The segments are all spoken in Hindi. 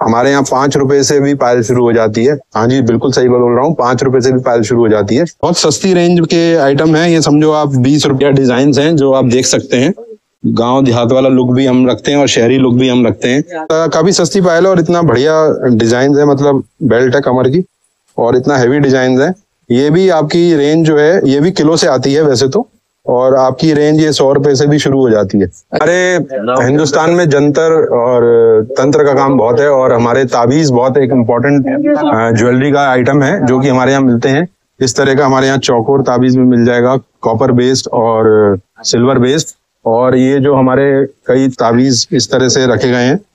हमारे यहाँ 5 रुपए से भी पायल शुरू हो जाती है। हाँ जी, बिल्कुल सही बोल रहा हूँ, 5 रुपए से भी पायल शुरू हो जाती है। बहुत सस्ती रेंज के आइटम है ये, समझो आप 20 रुपया डिजाइन हैं जो आप देख सकते हैं। गांव देहात वाला लुक भी हम रखते हैं और शहरी लुक भी हम रखते हैं। काफी सस्ती पायल है और इतना बढ़िया डिजाइन है, मतलब बेल्ट है कमर की और इतना हैवी डिजाइन है। ये भी आपकी रेंज जो है ये भी किलो से आती है वैसे तो, और आपकी रेंज ये 100 रुपए से भी शुरू हो जाती है। हमारे हिंदुस्तान में जंतर और तंत्र का काम बहुत है और हमारे ताबीज बहुत एक इम्पोर्टेंट ज्वेलरी का आइटम है जो कि हमारे यहाँ मिलते हैं। इस तरह का हमारे यहाँ चौकोर ताबीज भी मिल जाएगा, कॉपर बेस्ड और सिल्वर बेस्ड। और ये जो हमारे कई ताबीज इस तरह से रखे गए हैं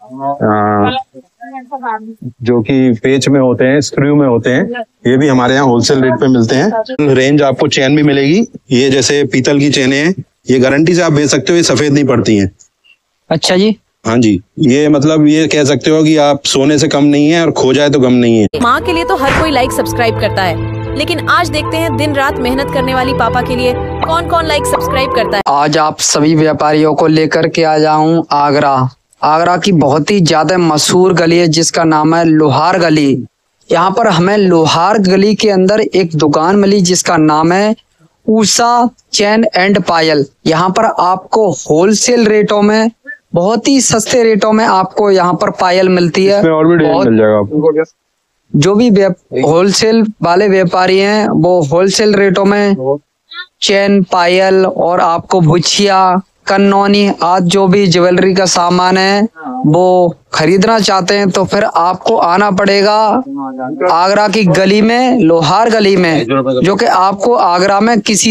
जो कि पेच में होते हैं, स्क्रू में होते हैं, ये भी हमारे यहाँ होलसेल रेट पे मिलते हैं। रेंज आपको चेन भी मिलेगी, ये जैसे पीतल की चेनें हैं, ये गारंटी से आप बेच सकते हो, ये सफेद नहीं पड़ती हैं। अच्छा जी। हाँ जी, ये मतलब ये कह सकते हो कि आप सोने से कम नहीं है और खो जाए तो गम नहीं है। माँ के लिए तो हर कोई लाइक सब्सक्राइब करता है, लेकिन आज देखते हैं दिन रात मेहनत करने वाली पापा के लिए कौन कौन लाइक सब्सक्राइब करता है। आज आप सभी व्यापारियों को लेकर के आ जाऊं आगरा की बहुत ही ज्यादा मशहूर गली है जिसका नाम है लोहार गली। यहाँ पर हमें लोहार गली के अंदर एक दुकान मिली जिसका नाम है उषा चैन एंड पायल। यहाँ पर आपको होलसेल रेटों में, बहुत ही सस्ते रेटों में आपको यहाँ पर पायल मिलती है। और भी मिल जाएगा आपको। जो भी होलसेल वाले व्यापारी हैं वो होलसेल रेटों में चैन, पायल और आपको भुछिया, कन्नौनी आदि जो भी ज्वेलरी का सामान है वो खरीदना चाहते हैं तो फिर आपको आना पड़ेगा आगरा की गली में, लोहार गली में, जो कि आपको आगरा में किसी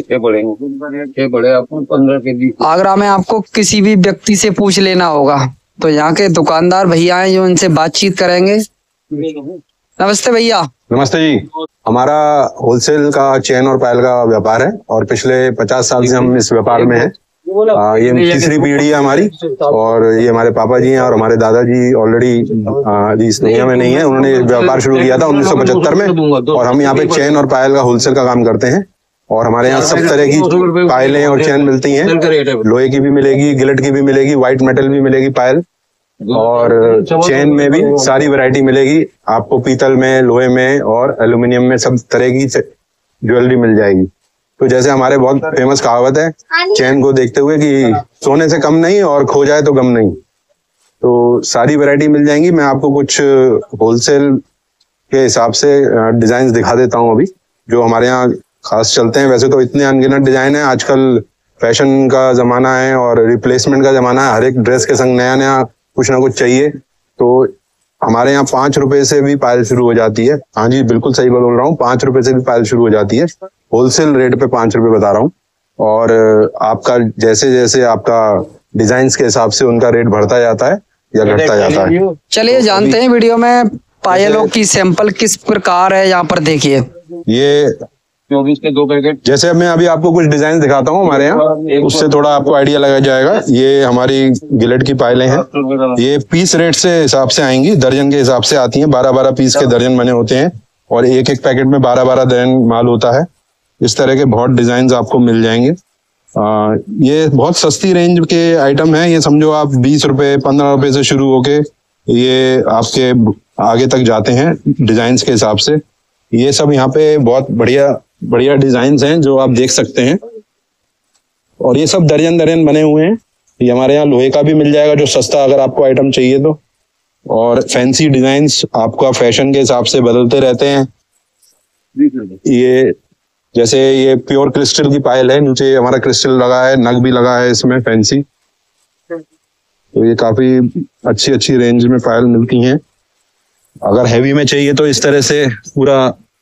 भी व्यक्ति से पूछ लेना होगा। तो यहाँ के दुकानदार भैया हैं जो इनसे बातचीत करेंगे। नमस्ते भैया। नमस्ते जी। हमारा होलसेल का चेन और पायल का व्यापार है और पिछले 50 साल से हम इस व्यापार में हैं। ये तीसरी पीढ़ी है हमारी और ये हमारे पापा जी हैं और हमारे दादाजी ऑलरेडी इस दुनिया में नहीं है। उन्होंने व्यापार शुरू किया था 1975 में और हम यहाँ पे चेन और पायल का होलसेल का काम करते हैं। और हमारे यहाँ सब तरह की पायलें और चेन मिलती हैं, लोहे की भी मिलेगी, गिलेट की भी मिलेगी, व्हाइट मेटल भी मिलेगी पायल, और चेन में भी सारी वैरायटी मिलेगी आपको, पीतल में, लोहे में और एल्यूमिनियम में सब तरह की ज्वेलरी मिल जाएगी। तो जैसे हमारे बहुत फेमस कहावत है चेन को देखते हुए कि सोने से कम नहीं और खो जाए तो गम नहीं। तो सारी वैरायटी मिल जाएंगी। मैं आपको कुछ होलसेल के हिसाब से डिजाइन दिखा देता हूँ अभी जो हमारे यहाँ खास चलते हैं। वैसे तो इतने अनगिनत डिजाइन है, आजकल फैशन का जमाना है और रिप्लेसमेंट का जमाना है, हर एक ड्रेस के संग नया नया कुछ ना कुछ चाहिए। तो हमारे यहाँ 5 रुपए से भी पायल शुरू हो जाती है। हाँ जी, बिल्कुल सही बोल रहा हूँ, 5 रुपए से भी पायल शुरू हो जाती है। होलसेल रेट पे 5 रुपए बता रहा हूँ। और आपका जैसे जैसे आपका डिजाइन के हिसाब से उनका रेट बढ़ता जाता है या घटता जाता है। चलिए जानते हैं वीडियो में पायलों की सैंपल किस प्रकार है। यहाँ पर देखिए ये 24 के 2 पैकेट। जैसे मैं अभी आपको कुछ डिजाइन दिखाता हूँ हमारे यहाँ, उससे थोड़ा आपको आइडिया लगा जाएगा। ये हमारी गिलेट की पायलें हैं, ये पीस रेट से हिसाब से आएंगी, दर्जन के हिसाब से आती हैं। 12-12 पीस के दर्जन बने होते हैं और एक एक पैकेट में 12-12 दर्जन माल होता है। इस तरह के बहुत डिजाइन आपको मिल जाएंगे। ये बहुत सस्ती रेंज के आइटम है, ये समझो आप 20 रुपए 15 रुपए से शुरू होके ये आपके आगे तक जाते हैं डिजाइन के हिसाब से। ये सब यहाँ पे बहुत बढ़िया डिजाइन हैं जो आप देख सकते हैं और ये सब दर्जन दर्जन बने हुए हैं। ये हमारे यहाँ लोहे का भी मिल जाएगा जो सस्ता अगर आपको आइटम चाहिए तो, और फैंसी डिजाइन्स आपका फैशन के हिसाब से बदलते रहते हैं। ये जैसे ये प्योर क्रिस्टल की पायल है, नीचे हमारा क्रिस्टल लगा है, नग भी लगा है इसमें फैंसी। तो ये काफी अच्छी रेंज में पायल मिलती हैं। अगर हैवी में चाहिए तो इस तरह से पूरा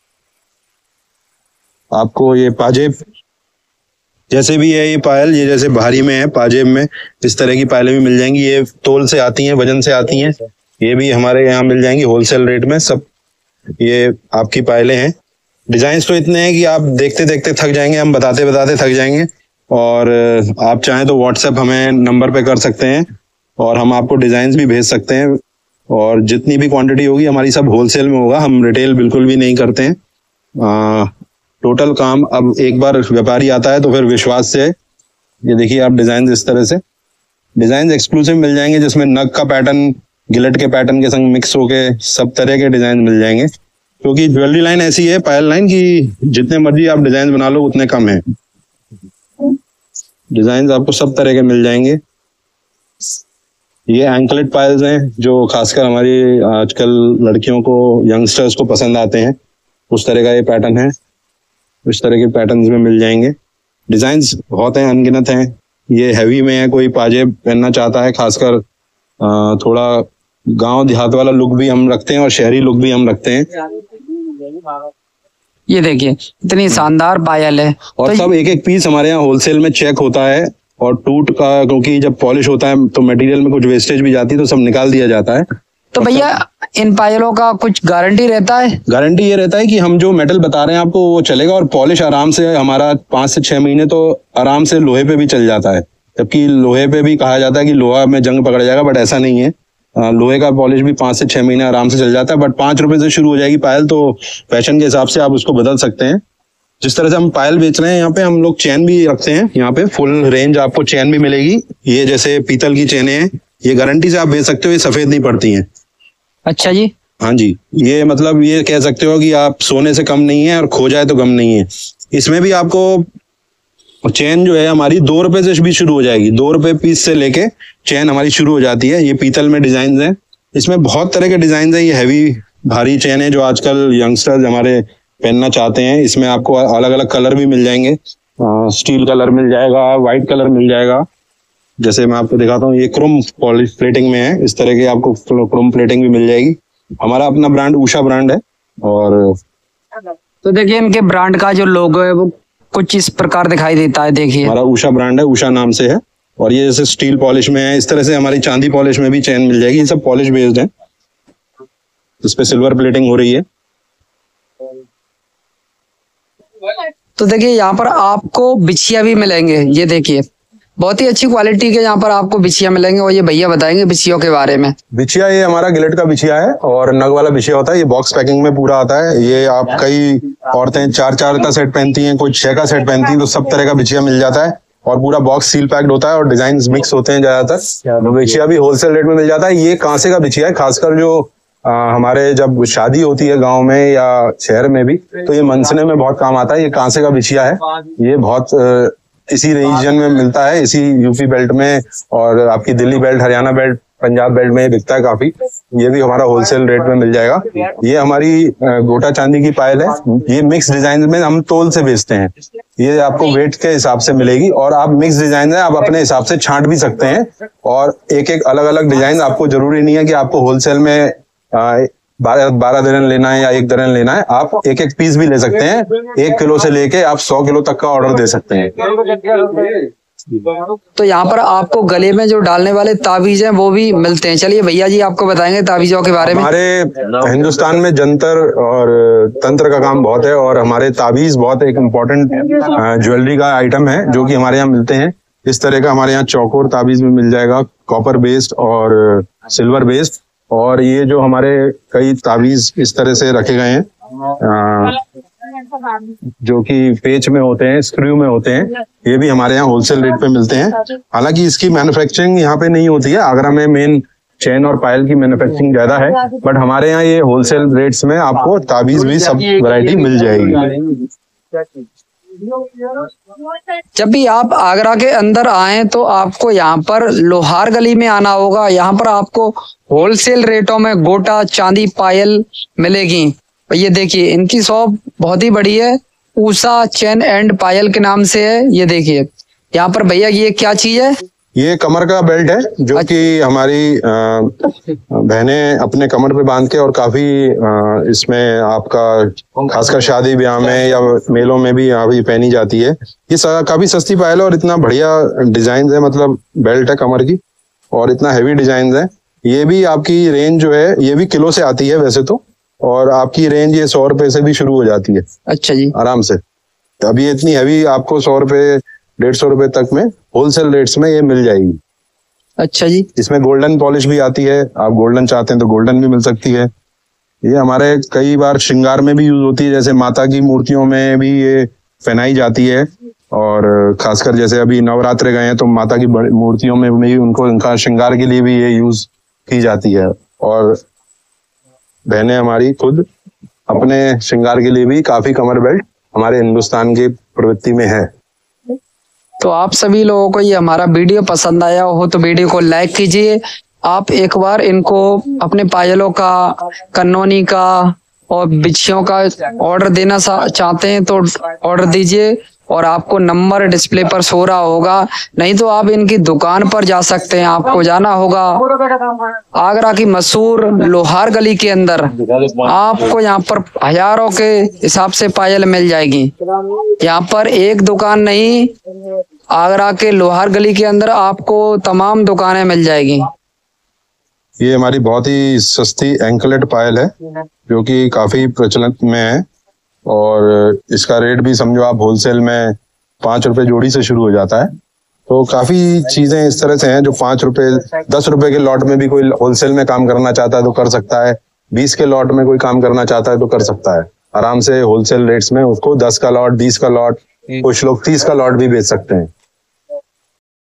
आपको ये पाजेब जैसे भी है, ये पायल ये जैसे भारी में है, पाजेब में इस तरह की पायलें भी मिल जाएंगी। ये तोल से आती हैं, वजन से आती हैं, ये भी हमारे यहाँ मिल जाएंगी होलसेल रेट में। सब ये आपकी पायलें हैं। डिजाइन्स तो इतने हैं कि आप देखते देखते थक जाएंगे, हम बताते बताते थक जाएंगे। और आप चाहें तो व्हाट्सएप हमें नंबर पे कर सकते हैं और हम आपको डिजाइन्स भी भेज सकते हैं। और जितनी भी क्वांटिटी होगी हमारी सब होलसेल में होगा, हम रिटेल बिल्कुल भी नहीं करते हैं। टोटल काम अब एक बार व्यापारी आता है तो फिर विश्वास से। ये देखिए आप डिजाइन इस तरह से डिजाइन एक्सक्लूसिव मिल जाएंगे जिसमें नग का पैटर्न गिलेट के पैटर्न के संग मिक्स होके सब तरह के डिजाइन मिल जाएंगे, क्योंकि ज्वेलरी लाइन ऐसी है, पायल लाइन, कि जितने मर्जी आप डिजाइन बना लो उतने कम है। डिजाइन आपको सब तरह के मिल जाएंगे। ये एंकलेट पायल्स हैं जो खासकर हमारी आजकल लड़कियों को, यंगस्टर्स को पसंद आते हैं। उस तरह का ये पैटर्न है, इस तरह के पैटर्न्स में मिल जाएंगे। डिजाइन्स बहुत हैं, अनगिनत हैं। ये हैवी में है, कोई पाजेब पहनना चाहता है, खासकर थोड़ा गांव देहात वाला लुक भी हम रखते हैं और शहरी लुक भी हम रखते हैं। ये देखिए इतनी शानदार पायल है। और तो सब एक एक पीस हमारे यहाँ होलसेल में चेक होता है, और टूट का, क्योंकि जब पॉलिश होता है तो मटेरियल में कुछ वेस्टेज भी जाती है, तो सब निकाल दिया जाता है। तो भैया इन पायलों का कुछ गारंटी रहता है? गारंटी ये रहता है कि हम जो मेटल बता रहे हैं आपको वो चलेगा, और पॉलिश आराम से हमारा 5 से 6 महीने तो आराम से लोहे पे भी चल जाता है। जबकि लोहे पे भी कहा जाता है कि लोहा में जंग पकड़ जाएगा, बट ऐसा नहीं है। लोहे का पॉलिश भी 5 से 6 महीने आराम से चल जाता है। बट 5 रुपए से शुरू हो जाएगी पायल, तो फैशन के हिसाब से आप उसको बदल सकते हैं। जिस तरह से हम पायल बेच रहे हैं, यहाँ पे हम लोग चेन भी रखते हैं। यहाँ पे फुल रेंज आपको चेन भी मिलेगी। ये जैसे पीतल की चेनें हैं, ये गारंटी से आप बेच सकते हो, ये सफेद नहीं पड़ती हैं। अच्छा जी। हाँ जी, ये मतलब ये कह सकते हो कि आप सोने से कम नहीं है और खो जाए तो गम नहीं है। इसमें भी आपको चेन जो है हमारी 2 रुपए से भी शुरू हो जाएगी। 2 रुपए पीस से लेके चेन हमारी शुरू हो जाती है। ये पीतल में डिजाइन हैं, इसमें बहुत तरह के डिजाइन हैं। ये हैवी भारी चेन है जो आजकल यंगस्टर्स हमारे पहनना चाहते हैं। इसमें आपको अलग अलग कलर भी मिल जाएंगे। स्टील कलर मिल जाएगा, व्हाइट कलर मिल जाएगा। जैसे मैं आपको दिखाता हूँ, ये क्रोम पॉलिश प्लेटिंग में है। इस तरह के आपको क्रोम प्लेटिंग भी मिल जाएगी। हमारा अपना ब्रांड उषा ब्रांड है। और तो देखिए इनके ब्रांड का जो लोगो है वो कुछ इस प्रकार दिखाई देता है। देखिए हमारा उषा ब्रांड है, उषा नाम से है। और ये जैसे स्टील पॉलिश में है, इस तरह से हमारी चांदी पॉलिश में भी चेन मिल जाएगी। ये सब पॉलिश बेस्ड है, इस पे सिल्वर प्लेटिंग हो रही है। तो देखिए यहाँ पर आपको बिछिया भी मिलेंगे। ये देखिए बहुत ही अच्छी क्वालिटी के यहाँ पर आपको बिछिया मिलेंगे, और ये भैया बताएंगे बिछियों के बारे में। बिछिया ये हमारा गिलेट का बिछिया है और नग वाला बिछिया होता है। ये बॉक्स पैकिंग में पूरा आता है। ये आप, कई औरतें 4-4 का सेट पहनती हैं, कोई 6 का सेट पहनती हैं, तो सब तरह का बिछिया मिल जाता है। और पूरा बॉक्स सील पैक्ड होता है और डिजाइन मिक्स होते हैं ज्यादातर। बिछिया भी होलसेल रेट में मिल जाता है। ये कांसे का बिछिया है, खासकर जो हमारे जब शादी होती है गांव में या शहर में भी, तो ये मनसने में बहुत काम आता है। ये कांसे का बिछिया है। ये बहुत इसी रीजन में मिलता है, इसी यूपी बेल्ट में, और आपकी Delhi belt, Haryana belt, Punjab belt में बिकता है काफी। ये भी हमारा होलसेल रेट में मिल जाएगा। ये हमारी गोटा चांदी की पायल है। ये मिक्स डिजाइन में हम तोल से बेचते हैं। ये आपको वेट के हिसाब से मिलेगी, और आप मिक्स डिजाइन है, आप अपने हिसाब से छांट भी सकते हैं। और एक एक अलग अलग डिजाइन, आपको जरूरी नहीं है कि आपको होलसेल में 12 दर्जन लेना है या 1 दर्जन लेना है। आप एक एक पीस भी ले सकते हैं। 1 किलो से लेके आप 100 किलो तक का ऑर्डर दे सकते हैं। तो यहाँ पर आपको गले में जो डालने वाले ताबीज हैं वो भी मिलते हैं। चलिए भैया जी आपको बताएंगे ताबीजों के बारे में। हमारे हिंदुस्तान में जंतर और तंत्र का काम बहुत है, और हमारे ताबीज बहुत एक इम्पोर्टेंट ज्वेलरी का आइटम है जो कि हमारे यहाँ मिलते हैं। इस तरह का हमारे यहाँ चौकोर ताबीज भी मिल जाएगा, कॉपर बेस्ड और सिल्वर बेस्ड। और ये जो हमारे कई ताबीज इस तरह से रखे गए हैं, जो कि पेच में होते हैं, स्क्रू में होते हैं, ये भी हमारे यहाँ होलसेल रेट पे मिलते हैं। हालांकि इसकी मैन्युफैक्चरिंग यहाँ पे नहीं होती है। आगरा में मेन चेन और पायल की मैन्युफैक्चरिंग ज्यादा है, बट हमारे यहाँ ये होलसेल रेट्स में आपको ताबीज भी सब वैरायटी मिल जाएगी। जब भी आप आगरा के अंदर आए तो आपको यहाँ पर लोहार गली में आना होगा। यहाँ पर आपको होलसेल रेटों में गोटा चांदी पायल मिलेगी। ये देखिए इनकी शॉप बहुत ही बड़ी है, उषा चेन एंड पायल के नाम से है। ये देखिए यहाँ पर भैया ये क्या चीज है? ये कमर का बेल्ट है, जो कि हमारी बहनें अपने कमर पे बांध के, और काफी इसमें आपका खासकर शादी ब्याह में या मेलों में भी यहाँ भी पहनी जाती है। ये काफी सस्ती पायल है और इतना बढ़िया डिजाइन है, मतलब बेल्ट है कमर की, और इतना हैवी डिजाइन है। ये भी आपकी रेंज जो है, ये भी किलो से आती है वैसे तो, और आपकी रेंज ये 100 रुपए से भी शुरू हो जाती है। अच्छा जी, आराम से। अभी इतनी हैवी आपको 100 रुपए 150 रुपए तक में होलसेल रेट्स में ये मिल जाएगी। अच्छा जी। इसमें गोल्डन पॉलिश भी आती है, आप गोल्डन चाहते हैं तो गोल्डन भी मिल सकती है। ये हमारे कई बार श्रृंगार में भी यूज होती है, जैसे माता की मूर्तियों में भी ये पहनाई जाती है। और खासकर जैसे अभी नवरात्र गए हैं तो माता की मूर्तियों में भी उनको, उनका श्रृंगार के लिए भी ये यूज की जाती है। और बहनें हमारी खुद अपने श्रृंगार के लिए भी काफी कमर बेल्ट हमारे हिंदुस्तान की प्रवृत्ति में है। तो आप सभी लोगों को ये हमारा वीडियो पसंद आया हो तो वीडियो को लाइक कीजिए। आप एक बार इनको अपने पायलों का, कन्नौनी का और बिछियों का ऑर्डर देना चाहते हैं तो ऑर्डर दीजिए, और आपको नंबर डिस्प्ले पर सो रहा होगा। नहीं तो आप इनकी दुकान पर जा सकते हैं। आपको जाना होगा आगरा की मशहूर लोहार गली के अंदर। आपको यहाँ पर हजारों के हिसाब से पायल मिल जाएगी। यहाँ पर एक दुकान नहीं, आगरा के लोहार गली के अंदर आपको तमाम दुकानें मिल जाएगी। ये हमारी बहुत ही सस्ती एंकलेट पायल है जो कि काफी प्रचलित में है, और इसका रेट भी समझो आप होलसेल में 5 रुपए जोड़ी से शुरू हो जाता है। तो काफी चीजें इस तरह से हैं जो 5 रुपए 10 रुपए के लॉट में भी कोई होलसेल में काम करना चाहता है तो कर सकता है, 20 के लॉट में कोई काम करना चाहता है तो कर सकता है। आराम से होलसेल रेट्स में उसको 10 का लॉट, 20 का लॉट, कुछ लोग 30 का लॉट भी बेच सकते हैं।